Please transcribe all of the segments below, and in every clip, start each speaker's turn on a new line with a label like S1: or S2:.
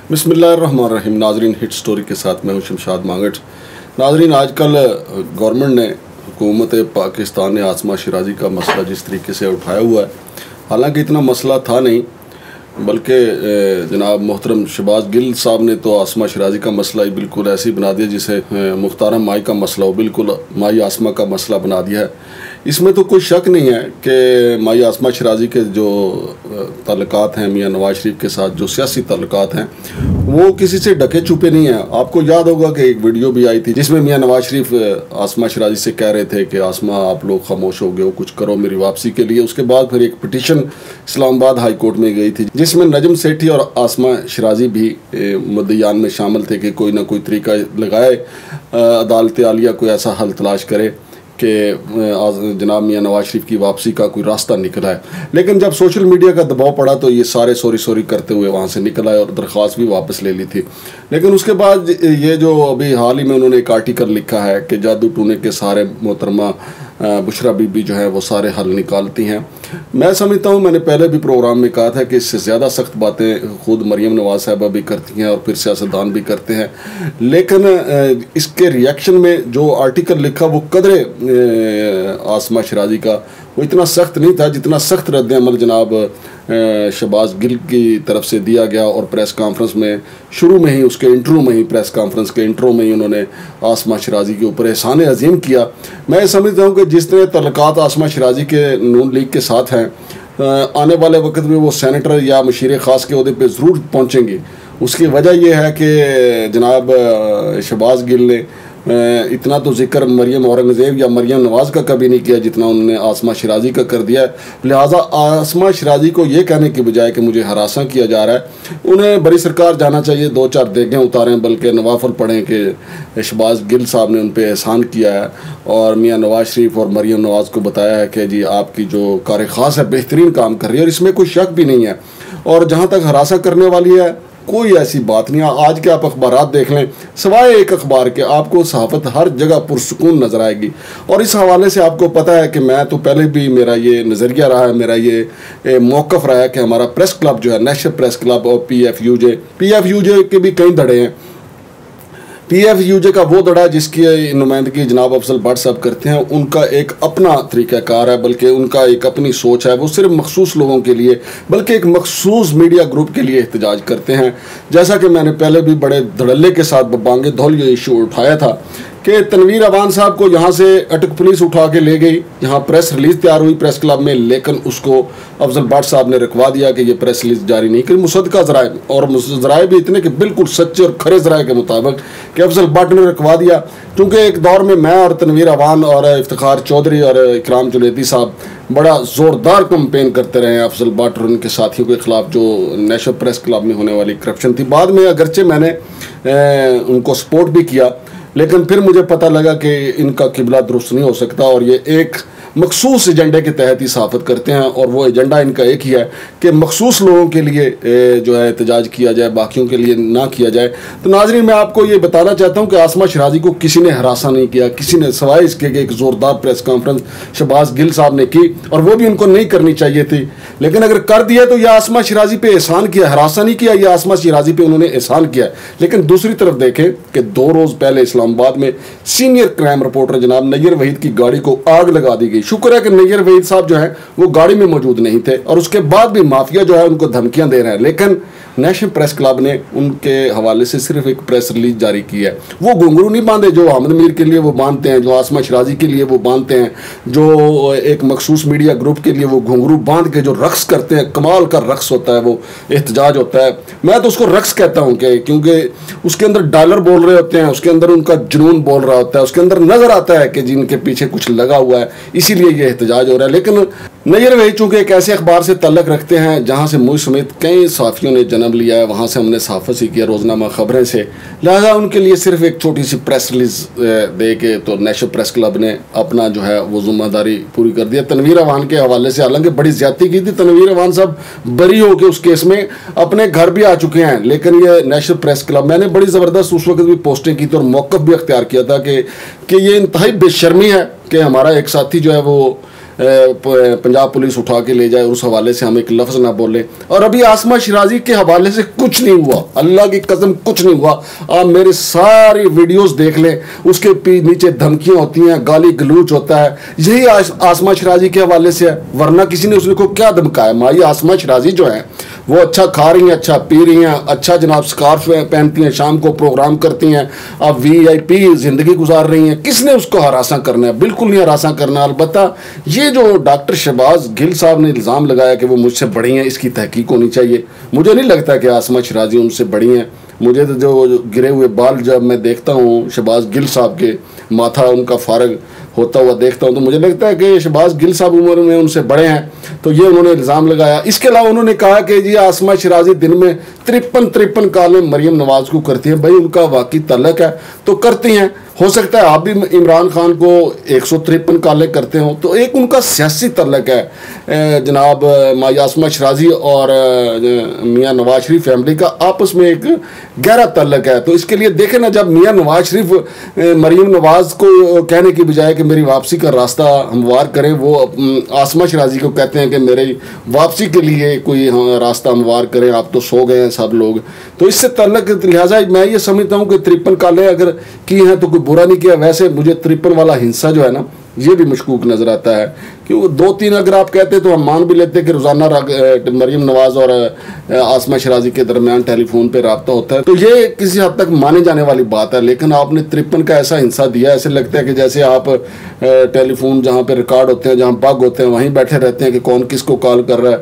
S1: बिस्मिल्लाहिर्रहमानिर्रहीम। नाजरीन, hit story के साथ मैं हूं शमशाद मांगट। नाजरीन, आजकल गवर्नमेंट ने, हुकूमत पाकिस्तान ने आसमा शिराजी का मसला जिस तरीके से उठाया हुआ है, हालांकि इतना मसला था नहीं, बल्कि जनाब मोहतरम शहबाज गिल साहब ने तो आसमा शिराजी का मसला ही बिल्कुल ऐसे ही बना दिया जिसे मुख्तारम माई का मसला हो, बिल्कुल माई आसमा का मसला बना दिया है। इसमें तो कोई शक नहीं है कि माई आसमा शिराजी के जो ताल्लुकात हैं मियाँ नवाज शरीफ के साथ, जो सियासी ताल्लुकात हैं, वो किसी से ढके छुपे नहीं हैं। आपको याद होगा कि एक वीडियो भी आई थी जिसमें मियाँ नवाज शरीफ आसमा शिराजी से कह रहे थे कि आसमा आप लोग खामोश हो गए हो, कुछ करो मेरी वापसी के लिए। उसके बाद फिर एक पिटीशन इस्लामाबाद हाई कोर्ट में गई थी जिसमें नजम सेठी और आसमा शिराजी भी मुद्दयान में शामिल थे कि कोई ना कोई तरीका लगाए, अदालत आलिया कोई ऐसा हल तलाश करे कि जनाब मियाँ नवाज शरीफ की वापसी का कोई रास्ता निकला है। लेकिन जब सोशल मीडिया का दबाव पड़ा तो ये सारे सॉरी करते हुए वहाँ से निकल आए और दरख्वास्त भी वापस ले ली थी। लेकिन उसके बाद ये जो अभी हाल ही में उन्होंने एक आर्टिकल लिखा है कि जादू टूने के सारे मोहतरमा बुशरा बीबी जो है वो सारे हल निकालती हैं। मैं समझता हूँ, मैंने पहले भी प्रोग्राम में कहा था कि इससे ज़्यादा सख्त बातें खुद मरियम नवाज साहबा भी करती हैं और फिर सियासतदान भी करते हैं। लेकिन इसके रिएक्शन में जो आर्टिकल लिखा वो कदरे आसमा शिराजी का वो इतना सख्त नहीं था जितना सख्त रद्द अमल जनाब शहबाज गिल की तरफ से दिया गया। और प्रेस कॉन्फ्रेंस में शुरू में ही, उसके इंट्रो में ही, प्रेस कॉन्फ्रेंस के इंट्रो में ही उन्होंने आसमा शिराजी के ऊपर एहसान अजीम किया। मैं समझता हूँ कि जिस तरह तल्लुकात आसमा शिराजी के नून लीग के साथ हैं, आने वाले वक्त में वो सेनेटर या मशीर ख़ास के ओहदे पे ज़रूर पहुँचेंगे। उसकी वजह यह है कि जनाब शहबाज गिल ने इतना तो जिक्र मरियम औरंगज़ेब या मरियम नवाज़ का कभी नहीं किया जितना उन्होंने आसमा शिराजी का कर दिया है। लिहाजा आसमा शिराजी को ये कहने की बजाय कि मुझे हरासा किया जा रहा है, उन्हें बड़ी सरकार जाना चाहिए, 2-4 देगें उतारें, बल्कि नवाफल पढ़ें कि शहबाज गिल साहब ने उन पर एहसान किया है और मियाँ नवाज शरीफ और मरियम नवाज़ को बताया है कि जी आपकी जो कार ख़ास है बेहतरीन काम कर रही है और इसमें कोई शक भी नहीं है। और जहाँ तक हरासा करने वाली है, कोई ऐसी बात नहीं। आज के आप अखबारात देख लें, सिवाय एक अखबार के आपको सहाफ़त हर जगह पुरसुकून नज़र आएगी। और इस हवाले से आपको पता है कि मैं तो पहले भी, मेरा ये नज़रिया रहा है, मेरा ये मौक़िफ़ रहा है कि हमारा प्रेस क्लब जो है, नेशनल प्रेस क्लब और PFUJ के भी कई धड़े हैं। PFUJ का वो धड़ा जिसकी नुमाइंदगी जनाब अफजल भट्ट साहब करते हैं, उनका एक अपना तरीक़ाकार है, बल्कि उनका एक अपनी सोच है। वो सिर्फ मखसूस लोगों के लिए, बल्कि एक मखसूस मीडिया ग्रुप के लिए एहतजाज करते हैं। जैसा कि मैंने पहले भी बड़े धड़ल्ले के साथ बांगे धौल ये इशू उठाया था कि तनवीर अवान साहब को यहाँ से अटक पुलिस उठा के ले गई, यहाँ प्रेस रिलीज़ तैयार हुई प्रेस क्लब में, लेकिन उसको अफजल भट्ट साहब ने रुकवा दिया कि ये प्रेस रिलीज़ जारी नहीं की। मुसद्दका ज़राए, और ज़राए भी इतने कि बिल्कुल सच्चे और खरे ज़राए के मुताबिक कि अफजल भट्ट ने रुकवा दिया। क्योंकि एक दौर में मैं और तनवीर अवान और इफ्तिखार चौधरी और इकराम जुनैदी साहब बड़ा ज़ोरदार कैंपेन करते रहे हैं अफजल भट्ट और उनके साथियों के ख़िलाफ़ जो नेशनल प्रेस क्लब में होने वाली करप्शन थी। बाद में अगरचे मैंने उनको सपोर्ट भी किया, लेकिन फिर मुझे पता लगा कि इनका किबला दुरुस्त नहीं हो सकता और ये एक मखसूस एजेंडे के तहत ही सहाफ़त करते हैं। और वो एजेंडा इनका एक ही है कि मखसूस लोगों के लिए जो है एहतजाज किया जाए, बाकियों के लिए ना किया जाए। तो नाज़रीन, मैं आपको ये बताना चाहता हूँ कि आसमा शिराजी को किसी ने हरासा नहीं किया, किसी ने, सवाए इसके कि एक ज़ोरदार प्रेस कॉन्फ्रेंस शहबाज गिल साहब ने की, और वो भी उनको नहीं करनी चाहिए थी। लेकिन अगर कर दिया तो यह आसमा शिराजी पे एहसान किया, हरासा नहीं किया, यह आसमा शिराजी पे उन्होंने एहसान किया। लेकिन दूसरी तरफ देखें कि 2 रोज़ पहले इस्लामाबाद में सीनियर क्राइम रिपोर्टर जनाब नैयर वहीद की गाड़ी को आग लगा दी गई। शुक्र है कि नैयर वहीद साहब जो है वो गाड़ी में मौजूद नहीं थे, और उसके बाद भी माफिया जो है उनको धमकियां दे रहे हैं। लेकिन नेशनल प्रेस क्लब ने उनके हवाले से सिर्फ एक प्रेस रिलीज जारी की है। वो घुंघरू नहीं बांधे जो अहमद मीर के लिए वो बांधते हैं, जो आसमा शिराजी के लिए वो बांधते हैं, जो एक मखसूस मीडिया ग्रुप के लिए वो घुंघरू बांध के जो रक्स करते हैं, कमाल का रक्स होता है, वो एहतजाज होता है। मैं तो उसको रक्स कहता हूँ कि क्योंकि उसके अंदर डॉलर बोल रहे होते हैं, उसके अंदर उनका जुनून बोल रहा होता है, उसके अंदर नजर आता है कि जिनके पीछे कुछ लगा हुआ है, इसीलिए ये एहतजाज हो रहा है। लेकिन नैयर वहीद चूँकि एक ऐसे अखबार से तल्लक रखते हैं जहाँ से मुझ समेत कई साफियों ने जन्म लिया है, वहाँ से हमने सहाफ़त सीखी है, रोज़नामा ख़बरें से, लिहाजा उनके लिए सिर्फ एक छोटी सी प्रेस रिलीज़ दे के तो नेशनल प्रेस क्लब ने अपना जो है वो ज़िम्मेदारी पूरी कर दिया। तनवीर अवान के हवाले से हालांकि बड़ी ज़्यादती की थी, तनवीर अवान साहब बरी हो के उस केस में अपने घर भी आ चुके हैं, लेकिन ये नेशनल प्रेस क्लब, मैंने बड़ी ज़बरदस्त उस वक्त भी पोस्टें की थी और मौक़िफ़ भी अख्तियार किया था कि ये इंतहाई बेशर्मी है कि हमारा एक साथी जो है वो पंजाब पुलिस उठा के ले जाए, उस हवाले से हम एक लफ्ज़ ना बोलें। और अभी आसमा शिराजी के हवाले से कुछ नहीं हुआ, अल्लाह की कसम कुछ नहीं हुआ। आप मेरे सारी वीडियोस देख लें, उसके नीचे धमकियां होती हैं, गाली गलूच होता है, यही आसमा शिराजी के हवाले से है। वरना किसी ने उसको क्या धमकाया? माई आसमा शिराजी जो है वो अच्छा खा रही हैं, अच्छा पी रही हैं, अच्छा जनाब स्कार्फ पहनती हैं, शाम को प्रोग्राम करती हैं, अब VIP ज़िंदगी गुजार रही हैं। किसने उसको हरासा करना है? बिल्कुल नहीं हरासा करना। अलबत्ता ये जो डॉक्टर शहबाज गिल साहब ने इल्ज़ाम लगाया कि वो मुझसे बड़ी हैं, इसकी तहकीक होनी चाहिए। मुझे नहीं लगता कि आसमा शिराजी उनसे बड़ी हैं। मुझे तो जो गिरे हुए बाल जब मैं देखता हूँ शहबाज गिल साहब के, माथा उनका फारग होता हुआ देखता हूँ, तो मुझे लगता है कि शहबाज गिल साहब उम्र में उनसे बड़े हैं। तो ये उन्होंने इल्ज़ाम लगाया। इसके अलावा उन्होंने कहा कि जी आसमा शिराजी दिन में 53 कॉलें मरीम नवाज़ को करती हैं। भाई उनका वाकई तल्लक है तो करती हैं, हो सकता है आप भी इमरान खान को 153 कॉलें करते हो, तो एक उनका सियासी तल्लक है। जनाब माई आसमा शिराजी और मियाँ नवाज शरीफ फैमिली का आपस में एक गहरा तल्लक है। तो इसके लिए देखें ना, जब मियाँ नवाज शरीफ मरीम नवाज को कहने की बजाय कि मेरी वापसी का रास्ता हमवार करें, वो आसमा शिराजी को कहते हैं कि मेरी वापसी के लिए कोई रास्ता हमवार करें, आप तो सो गए हैं सब लोग। तो इससे तल्लक, लिहाजा मैं ये समझता हूँ कि 53 कॉलें अगर की हैं तो कोई बुरा नहीं किया। वैसे मुझे 53 वाला हिंसा जो है ना, ये भी मशकूक नज़र आता है, क्योंकि 2-3 अगर आप कहते तो हम मान भी लेते कि रोज़ाना मरीम नवाज़ और आसमा शिराजी के दरमियान टेलीफोन पे रब्ता होता है, तो ये किसी हद तक माने जाने वाली बात है। लेकिन आपने 53 का ऐसा हिंसा दिया, ऐसे लगता है कि जैसे आप टेलीफोन जहाँ पे रिकॉर्ड होते हैं, जहाँ बग होते हैं, वहीं बैठे रहते हैं कि कौन किसको कॉल कर रहा है।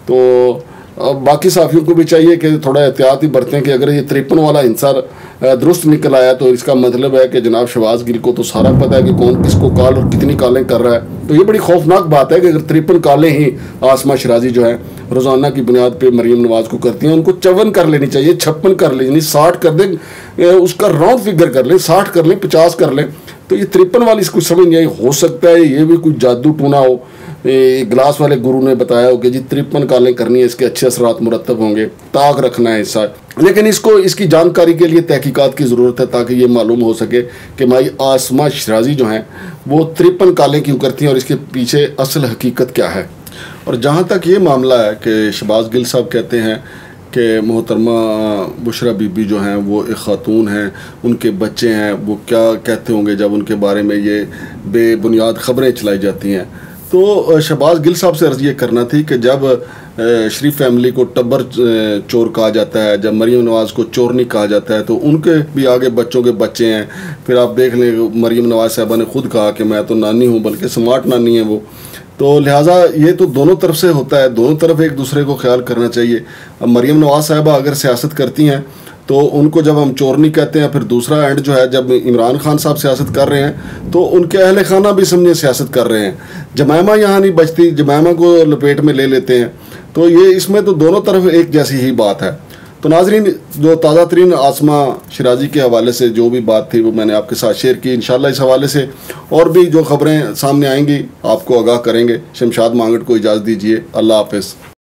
S1: तो बाकी साफियों को भी चाहिए कि थोड़ा एहतियात ही बरतें कि अगर ये 53 वाला हिंसा दुरुस्त निकल आया तो इसका मतलब है कि जनाब शहबाज गिल को तो सारा पता है कि कौन किसको कॉल और कितनी कॉलें कर रहा है। तो ये बड़ी खौफनाक बात है कि अगर 53 कॉलें ही आसमा शिराजी जो है रोज़ाना की बुनियाद पे मरीम नवाज़ को करती हैं, उनको 54 कर लेनी चाहिए, 56 कर लेनी, 60 कर दें, उसका राउंड फिगर कर लें, 60 कर लें, 50 कर लें। तो ये 53 वाली इसको समझ नहीं आई। हो सकता है ये भी कुछ जादू टूना हो, ग्लास वाले गुरु ने बताया हो कि जी 53 कॉलें करनी है, इसके अच्छे असरात मुरतब होंगे, ताक रखना है इसका। लेकिन इसकी जानकारी के लिए तहकीकात की ज़रूरत है, ताकि ये मालूम हो सके कि माई आसमा शिराजी जो हैं वो 53 कॉलें क्यों करती हैं और इसके पीछे असल हकीकत क्या है। और जहाँ तक ये मामला है कि शहबाज गिल साहब कहते हैं कि मोहतरमा बुशरा बीबी जो हैं वो एक ख़ातून हैं, उनके बच्चे हैं, वो क्या कहते होंगे जब उनके बारे में ये बेबुनियाद ख़बरें चलाई जाती हैं। तो शहबाज गिल साहब से अर्ज़ ये करना थी कि जब शरीफ फैमिली को टब्बर चोर कहा जाता है, जब मरीम नवाज़ को चोर नहीं कहा जाता है, तो उनके भी आगे बच्चों के बच्चे हैं। फिर आप देख लें मरीम नवाज़ साहबा ने खुद कहा कि मैं तो नानी हूँ, बल्कि स्मार्ट नानी है वो। तो लिहाजा ये तो दोनों तरफ से होता है, दोनों तरफ एक दूसरे को ख्याल करना चाहिए। अब मरीम नवाज़ साहबा अगर सियासत करती हैं तो उनको जब हम चोर नहीं कहते हैं, फिर दूसरा एंड जो है जब इमरान खान साहब सियासत कर रहे हैं तो उनके अहले खाना भी समझे सियासत कर रहे हैं। जमैमा यहाँ नहीं बचती, जमैमा को लपेट में ले लेते हैं। तो ये इसमें तो दोनों तरफ एक जैसी ही बात है। तो नाजरीन, जो ताज़ा तरीन आसमा शिराजी के हवाले से जो भी बात थी वो मैंने आपके साथ शेयर की। इंशाल्लाह इस हवाले से और भी जो खबरें सामने आएंगी आपको आगाह करेंगे। शमशाद मांगट को इजाज़त दीजिए। अल्लाह हाफ़िज़।